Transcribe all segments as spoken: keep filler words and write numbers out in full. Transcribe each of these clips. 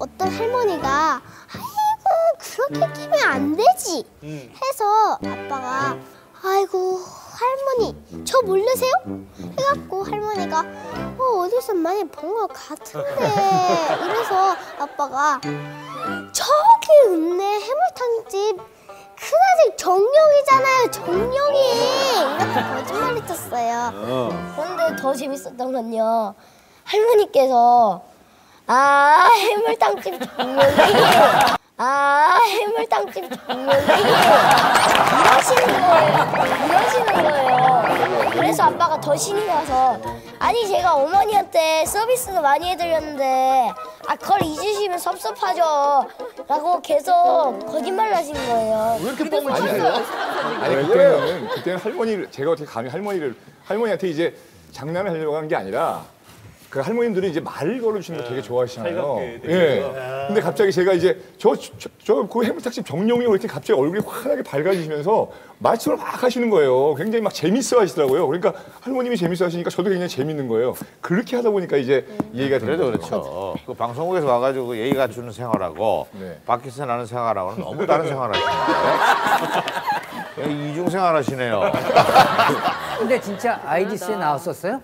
어떤 할머니가 아이고 그렇게 끼면 안 되지 해서 아빠가 아이고 할머니 저 모르세요? 해갖고 할머니가 어, 어디서 많이 본 것 같은데 이래서 아빠가 저기 있네 해물탕집 큰아들 정령이잖아요 정령이 이렇게 거짓말을 쳤어요. 그런데 더 재밌었던 건요 할머니께서 아 해물탕집 정령이 아 해물탕집 정령이 이러시는 거예요. 이러시는 거예요. 그래서 아빠가 더 신이 나서 아니 제가 어머니한테 서비스도 많이 해드렸는데 아 그걸 잊으시면 섭섭하죠 라고 계속 거짓말을 하신 거예요. 왜 이렇게 뻥을 치세요? 아니 그때는 그때는 할머니를 제가 어떻게 감히 할머니를 할머니한테 이제 장난을 하려고 한 게 아니라 그 할머님들이 이제 말을 걸어주시는 거 되게 좋아하시잖아요. 예. 근데 갑자기 제가 이제 저 저 그 해물탕집 정령이 이렇게 갑자기 얼굴이 환하게 밝아지시면서 말씀을 막 하시는 거예요. 굉장히 막 재밌어 하시더라고요. 그러니까 할머님이 재밌어 하시니까 저도 굉장히 재밌는 거예요. 그렇게 하다 보니까 이제 이해가 되는 그래도 거죠. 그렇죠. 그 방송국에서 와가지고 예의 갖추는 생활하고 네. 밖에서 나는 생활하고는 너무 다른 생활을 하시네요. 이중 생활 하시네요. 근데 진짜 아이디스에 나왔었어요?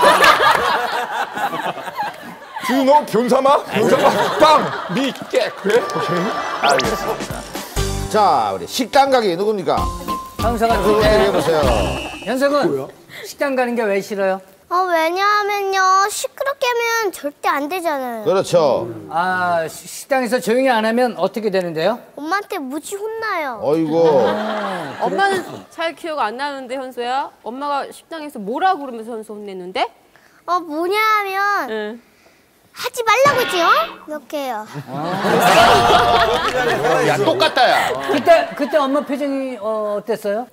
지금 너 변사마? 변사마 빵! 미! 깨! 그래? 오케이. 알겠습니다. 자, 우리 식당 가기 누굽니까? 현석 같은 그거 데 얘기해보세요. 현석은 식당 가는 게 왜 싫어요? 어 왜냐하면요 시끄럽게 하면 절대 안 되잖아요. 그렇죠. 아 시- 식당에서 조용히 안 하면 어떻게 되는데요? 엄마한테 무지 혼나요. 어이구. 엄마는 잘 기억 안 나는데 현수야? 엄마가 식당에서 뭐라 그러면서 현수 혼냈는데? 어 뭐냐하면 응. 하지 말라고 했지요? 이렇게 해요. 야, 똑같다, 야. 그때 그때 엄마 표정이 어, 어땠어요?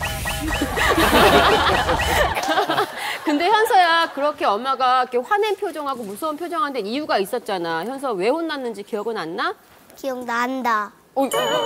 근데 현서야 그렇게 엄마가 이렇게 화낸 표정하고 무서운 표정한 데 이유가 있었잖아. 현서 왜 혼났는지 기억은 안 나? 기억난다. 어,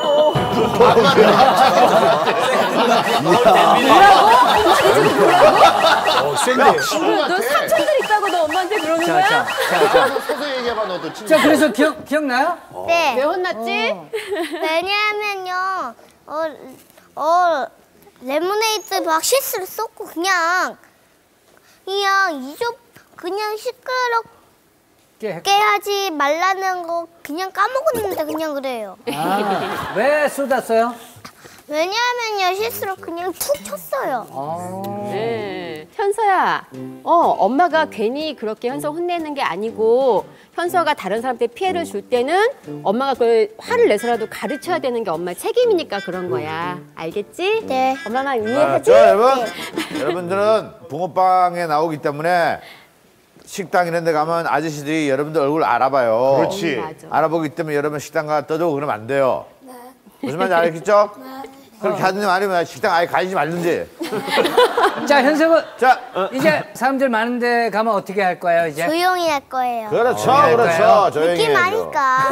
어, 센데. 너 삼촌들 있다고 너 엄마한테 그러는 자, 거야? 자, 자, 자. 서서 얘기해봐, 너도. 친구. 자, 그래서 기억 기억나요? 네. 왜 혼났지? 왜냐하면요, 어, 어, 레모네이드 막 실수로 쏟고 그냥, 그냥 이조, 그냥 시끄럽게 깨- 하지 말라는 거 그냥 까먹었는데 그냥 그래요. 아, 왜 쏟았어요? 왜냐하면요, 실수로 그냥 툭 쳤어요. 네. 현서야, 어, 엄마가 괜히 그렇게 현서 혼내는 게 아니고 현서가 다른 사람한테 피해를 줄 때는 엄마가 그걸 화를 내서라도 가르쳐야 되는 게 엄마의 책임이니까 그런 거야. 알겠지? 네. 엄마만 아, 이해하지? 자, 여러분. 여러분들은 붕어빵에 나오기 때문에 식당 이런 데 가면 아저씨들이 여러분들 얼굴 알아봐요. 그렇지. 맞아. 알아보기 때문에 여러분 식당 가 떠들고 그러면 안 돼요. 네. 무슨 말인지 알겠죠? 네. 그렇게 하든지 아니면 식당 아예 가지 말든지. 자, 현석은 자, 이제 사람들 많은데 가면 어떻게 할 거예요, 이제? 조용히 할 거예요. 그렇죠, 어, 그렇죠. 할까요? 조용히 느낌 해야죠. 아니까.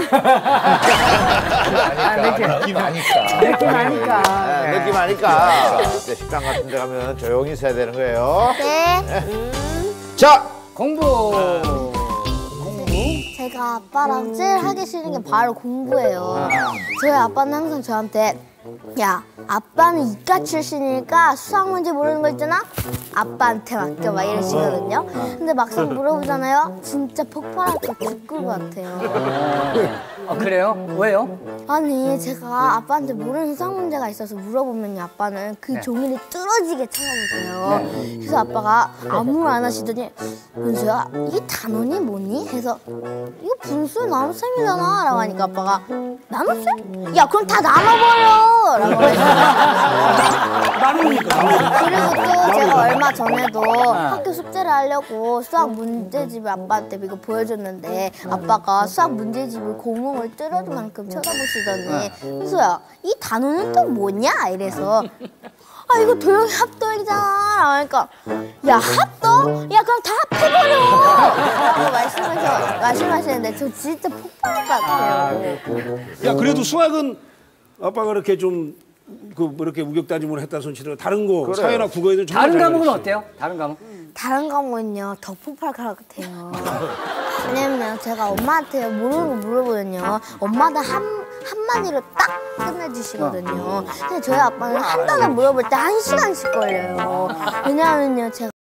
아, 느낌, 느낌 아니까. 느낌 아니까. 네, 느낌 아니까. 이제 식당 같은 데 가면 조용히 있어야 되는 거예요. 네. 자, 공부. 제가 아빠랑 제일 하기 싫은 게 바로 공부예요. 저희 아빠는 항상 저한테 야, 아빠는 이과 출신이니까 수학 문제 모르는 거 있잖아? 아빠한테 맡겨 막 이러시거든요. 근데 막상 물어보잖아요? 진짜 폭발할 것 죽을 것 같아요. 어, 그래요? 왜요? 아니, 제가 아빠한테 모르는 수학 문제가 있어서 물어보면 아빠는 그 네. 종이를 뚫어지게 찾아보세요. 그래서 아빠가 아무 말 안 하시더니 은수야, 이게 단원이 뭐니? 해서 이거 분수 나눗셈이잖아 라고 하니까 아빠가 나눗셈? 야, 그럼 다 나눠버려! 라고 했어요. 그리고 또 제가 얼마 전에도 학교 숙제를 하려고 수학 문제집을 아빠한테 이거 보여줬는데 아빠가 수학 문제집을 구멍을 뚫어줄 만큼 쳐다보시더니 은수야, 이 단어는 또 뭐냐? 이래서 아, 이거 도형이 합동이잖아. 그러니까 야, 합동? 야, 그럼 다 합해버려! 라고 말씀하셔, 말씀하시는데 저 진짜 폭발할 것 같아요. 야, 그래도 수학은 아빠가 그렇게 좀 그 뭐 이렇게 우격다짐으로 했다 손치더라도 다른 거 그래요. 사회나 국어에도 정말 다른 잘 과목은 가르치죠. 어때요? 다른 과목? 다른 과목은요 더 폭발할 것 같아요. 왜냐면 제가 엄마한테 모르는 거 물어보면요. 엄마도 한, 한마디로 딱 끝내주시거든요. 근데 저희 아빠는 한 단어 물어볼 때 한 시간씩 걸려요. 왜냐면요, 제가